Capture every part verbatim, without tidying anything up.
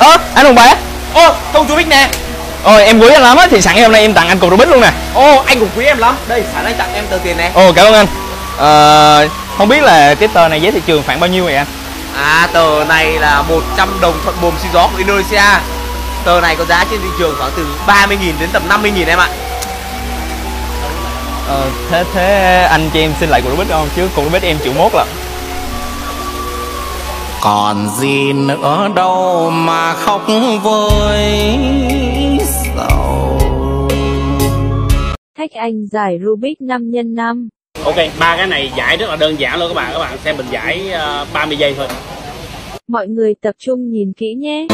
Ơ, anh Hùng Bá. Ô, công Rubik nè. Ôi, em quý anh lắm á, thì sẵn hôm nay em tặng anh cục Rubik luôn nè. Ô, anh cũng quý em lắm. Đây, sẵn anh tặng em tờ tiền này. Ồ, cảm ơn anh. Ờ, không biết là cái tờ này giá thị trường khoảng bao nhiêu vậy anh? À, tờ này là một trăm đồng thuận buồm xì gió của Indonesia. Tờ này có giá trên thị trường khoảng từ ba mươi nghìn đến tầm năm mươi nghìn em ạ. Ờ, thế thế anh cho em xin lại cục Rubik không? Chứ cục Rubik em chịu mốt lắm. Còn gì nữa đâu mà khóc với sầu. Thách anh giải Rubik năm nhân năm. Ok, ba cái này giải rất là đơn giản luôn các bạn. Các bạn xem mình giải uh, ba mươi giây thôi. Mọi người tập trung nhìn kỹ nhé.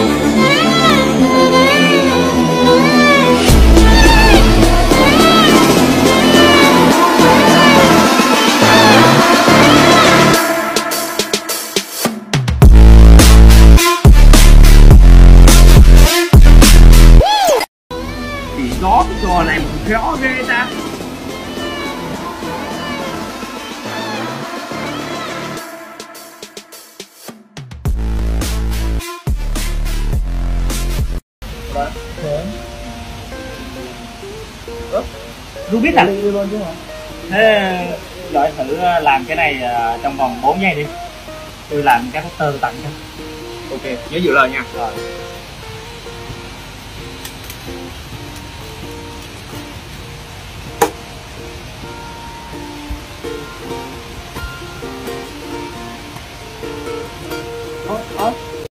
Thì gió cái trò này mà khéo ghê ta. Rubik à? Thế giỏi thử làm cái này trong vòng bốn giây đi. Tôi làm cái poster tặng cho. Ok, nhớ giữ lời nha. Rồi.